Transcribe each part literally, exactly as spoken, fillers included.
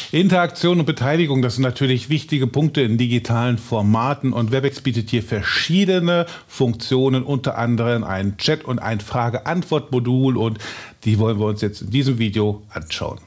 Interaktion und Beteiligung, das sind natürlich wichtige Punkte in digitalen Formaten und Webex bietet hier verschiedene Funktionen, unter anderem ein Chat- und ein Frage-Antwort-Modul und die wollen wir uns jetzt in diesem Video anschauen.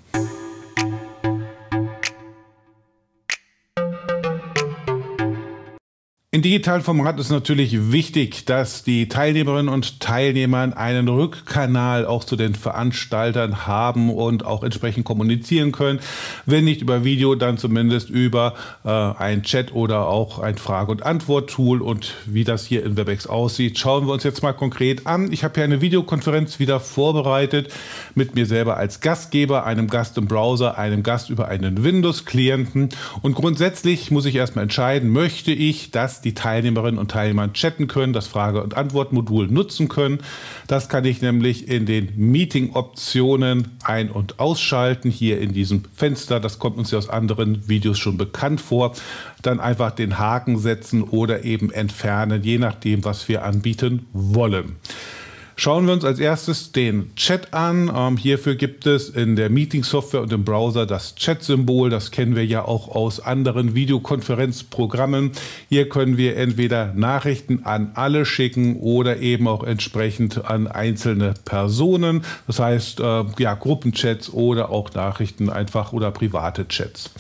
In digitalen Formaten ist natürlich wichtig, dass die Teilnehmerinnen und Teilnehmer einen Rückkanal auch zu den Veranstaltern haben und auch entsprechend kommunizieren können. Wenn nicht über Video, dann zumindest über äh, ein Chat oder auch ein Frage- und Antwort-Tool. Und wie das hier in Webex aussieht, schauen wir uns jetzt mal konkret an. Ich habe hier eine Videokonferenz wieder vorbereitet mit mir selber als Gastgeber, einem Gast im Browser, einem Gast über einen Windows-Klienten. Und grundsätzlich muss ich erstmal entscheiden, möchte ich, dass die Teilnehmerinnen und Teilnehmer chatten können, das Frage- und Antwort-Modul nutzen können. Das kann ich nämlich in den Meeting-Optionen ein- und ausschalten, hier in diesem Fenster. Das kommt uns ja aus anderen Videos schon bekannt vor. Dann einfach den Haken setzen oder eben entfernen, je nachdem, was wir anbieten wollen. Schauen wir uns als erstes den Chat an. Ähm, hierfür gibt es in der Meeting-Software und im Browser das Chat-Symbol. Das kennen wir ja auch aus anderen Videokonferenzprogrammen. Hier können wir entweder Nachrichten an alle schicken oder eben auch entsprechend an einzelne Personen. Das heißt, äh, ja, Gruppenchats oder auch Nachrichten einfach oder private Chats.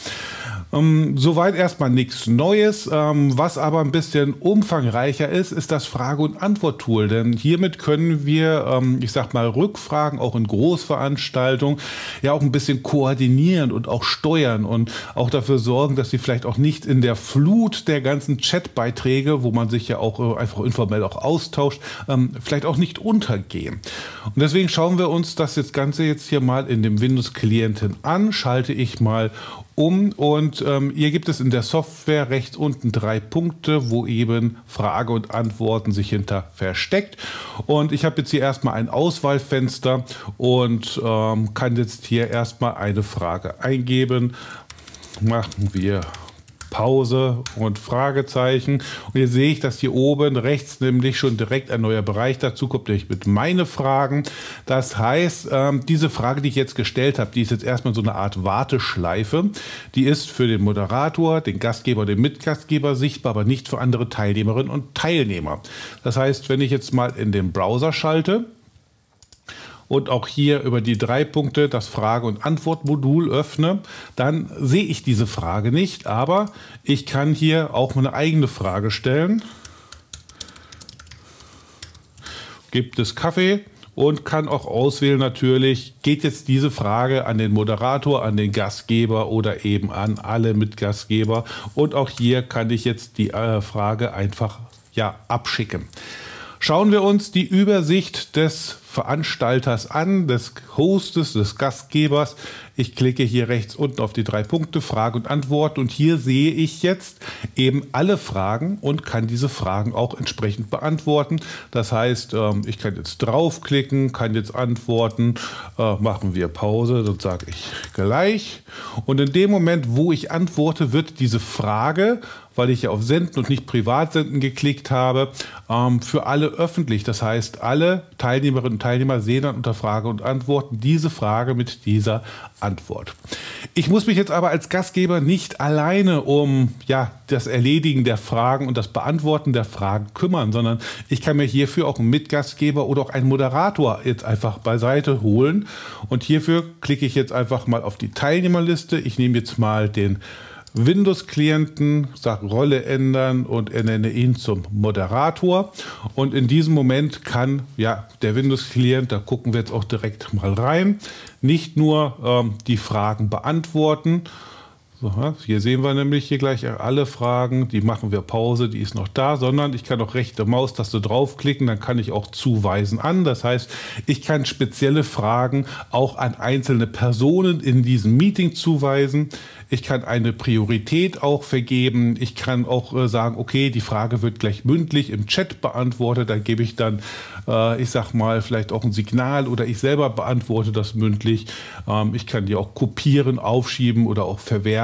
Ähm, soweit erstmal nichts Neues. Ähm, was aber ein bisschen umfangreicher ist, ist das Frage- und Antwort-Tool. Denn hiermit können wir, ähm, ich sag mal, Rückfragen auch in Großveranstaltungen ja auch ein bisschen koordinieren und auch steuern und auch dafür sorgen, dass sie vielleicht auch nicht in der Flut der ganzen Chatbeiträge, wo man sich ja auch äh, einfach informell auch austauscht, ähm, vielleicht auch nicht untergehen. Und deswegen schauen wir uns das jetzt Ganze jetzt hier mal in dem Windows-Klienten an. Schalte ich mal um und ähm, hier gibt es in der Software rechts unten drei Punkte, wo eben Frage und Antworten sich hinter versteckt. Und ich habe jetzt hier erstmal ein Auswahlfenster und ähm, kann jetzt hier erstmal eine Frage eingeben. Machen wir Pause und Fragezeichen. Und hier sehe ich, dass hier oben rechts nämlich schon direkt ein neuer Bereich dazu kommt, nämlich mit meine Fragen. Das heißt, ähm, diese Frage, die ich jetzt gestellt habe, die ist jetzt erstmal so eine Art Warteschleife. Die ist für den Moderator, den Gastgeber, den Mitgastgeber sichtbar, aber nicht für andere Teilnehmerinnen und Teilnehmer. Das heißt, wenn ich jetzt mal in den Browser schalte, und auch hier über die drei Punkte das Frage- und Antwortmodul öffne, dann sehe ich diese Frage nicht, aber ich kann hier auch meine eigene Frage stellen. Gibt es Kaffee? Und kann auch auswählen natürlich, geht jetzt diese Frage an den Moderator, an den Gastgeber oder eben an alle Mitgastgeber. Und auch hier kann ich jetzt die äh, Frage einfach ja, abschicken. Schauen wir uns die Übersicht des Veranstalters an, des Hostes, des Gastgebers. Ich klicke hier rechts unten auf die drei Punkte, Frage und Antwort und hier sehe ich jetzt eben alle Fragen und kann diese Fragen auch entsprechend beantworten. Das heißt, ich kann jetzt draufklicken, kann jetzt antworten, machen wir Pause, dann sage ich gleich. Und in dem Moment, wo ich antworte, wird diese Frage, weil ich ja auf Senden und nicht Privatsenden geklickt habe, für alle öffentlich. Das heißt, alle Teilnehmerinnen und Teilnehmer sehen dann unter Frage und Antworten diese Frage mit dieser Antwort. Ich muss mich jetzt aber als Gastgeber nicht alleine um ja, das Erledigen der Fragen und das Beantworten der Fragen kümmern, sondern ich kann mir hierfür auch einen Mitgastgeber oder auch einen Moderator jetzt einfach beiseite holen. Und hierfür klicke ich jetzt einfach mal auf die Teilnehmerliste. Ich nehme jetzt mal den Windows-Klienten, sage Rolle ändern und ernenne ihn zum Moderator. Und in diesem Moment kann ja der Windows-Klient, da gucken wir jetzt auch direkt mal rein, nicht nur ähm, die Fragen beantworten. So, hier sehen wir nämlich hier gleich alle Fragen, die machen wir Pause, die ist noch da, sondern ich kann auch rechte Maustaste draufklicken, dann kann ich auch zuweisen an. Das heißt, ich kann spezielle Fragen auch an einzelne Personen in diesem Meeting zuweisen. Ich kann eine Priorität auch vergeben. Ich kann auch äh, sagen, okay, die Frage wird gleich mündlich im Chat beantwortet. Da gebe ich dann, äh, ich sag mal, vielleicht auch ein Signal oder ich selber beantworte das mündlich. Ähm, ich kann die auch kopieren, aufschieben oder auch verwerten.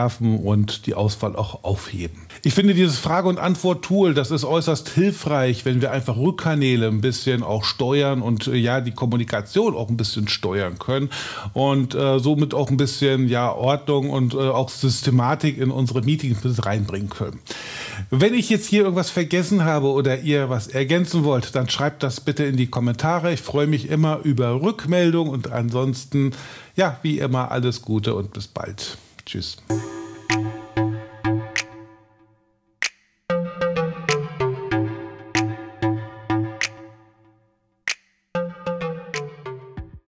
entschärfen und die Auswahl auch aufheben. Ich finde dieses Frage- und Antwort-Tool, das ist äußerst hilfreich, wenn wir einfach Rückkanäle ein bisschen auch steuern und äh, ja die Kommunikation auch ein bisschen steuern können und äh, somit auch ein bisschen ja Ordnung und äh, auch Systematik in unsere Meetings mit reinbringen können. Wenn ich jetzt hier irgendwas vergessen habe oder ihr was ergänzen wollt, dann schreibt das bitte in die Kommentare. Ich freue mich immer über Rückmeldung und ansonsten, ja, wie immer, alles Gute und bis bald. Tschüss.